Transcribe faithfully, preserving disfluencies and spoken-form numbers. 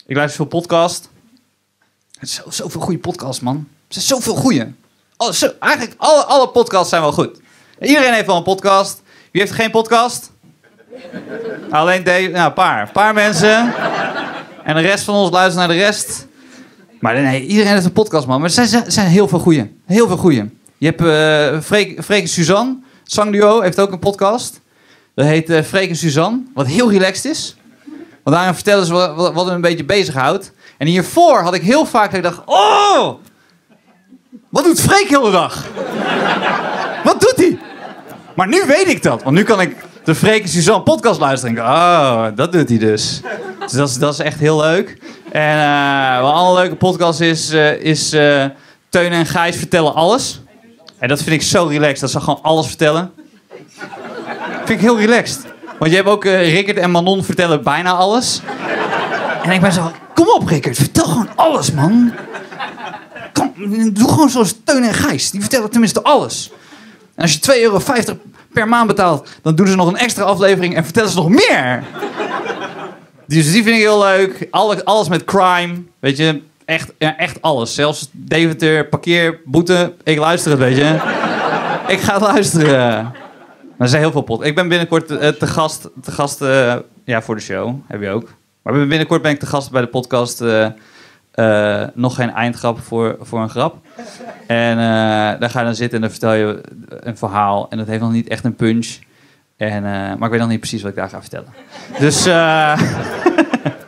Ik luister veel podcast. Er zijn zo, zoveel goede podcasts, man. Er zijn zoveel goede. Oh, zo, eigenlijk alle, alle podcasts zijn wel goed. Iedereen heeft wel een podcast. Wie heeft geen podcast? Alleen deze, nou, een paar. Een paar mensen. En de rest van ons luistert naar de rest. Maar nee, iedereen heeft een podcast, man. Maar er zijn, er zijn heel veel goeie. Heel veel goeie. Je hebt uh, Freek, Freek en Suzanne. Zangduo heeft ook een podcast. Dat heet uh, Freek en Suzanne. Wat heel relaxed is. Want daarin vertellen ze wat, wat, wat hem een beetje bezighoudt. En hiervoor had ik heel vaak dat ik dacht... Oh! Wat doet Freek heel de dag? Wat doet hij? Maar nu weet ik dat. Want nu kan ik de Freek en Suzanne podcast luisteren. En ik, oh, dat doet hij dus. Dus dat is, dat is echt heel leuk. En uh, wat een andere leuke podcast is... Uh, is uh, Teun en Gijs vertellen alles. En dat vind ik zo relaxed. Dat ze gewoon alles vertellen. Vind ik heel relaxed. Want je hebt ook uh, Rickert en Manon vertellen bijna alles. En ik ben zo... Kom op, Rickert. Vertel gewoon alles, man. Kom, doe gewoon zoals Teun en Gijs. Die vertellen tenminste alles. En als je twee euro vijftig per maand betaalt... dan doen ze nog een extra aflevering en vertellen ze nog meer. Dus die vind ik heel leuk. Alle, alles met crime. Weet je, echt, ja, echt alles. Zelfs Deventer, parkeer, boete. Ik luister het, weet je. Ik ga het luisteren. Er zijn heel veel pot. Ik ben binnenkort uh, te gast, te gast uh, ja, voor de show. Heb je ook. Maar binnenkort ben ik te gast bij de podcast... Uh, Uh, nog geen eindgrap voor, voor een grap. En uh, daar ga je dan zitten en dan vertel je een verhaal. En dat heeft nog niet echt een punch. En, uh, maar ik weet nog niet precies wat ik daar ga vertellen. Dus... Uh,